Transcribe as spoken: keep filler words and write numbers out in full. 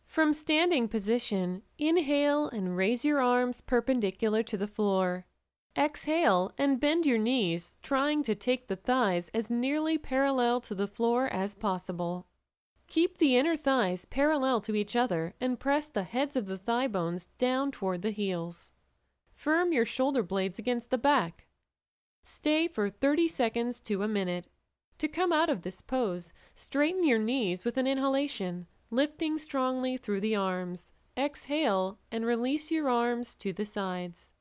From standing position, inhale and raise your arms perpendicular to the floor. Exhale and bend your knees, trying to take the thighs as nearly parallel to the floor as possible. Keep the inner thighs parallel to each other and press the heads of the thigh bones down toward the heels. Firm your shoulder blades against the back. Stay for thirty seconds to a minute. To come out of this pose, straighten your knees with an inhalation, lifting strongly through the arms. Exhale and release your arms to the sides.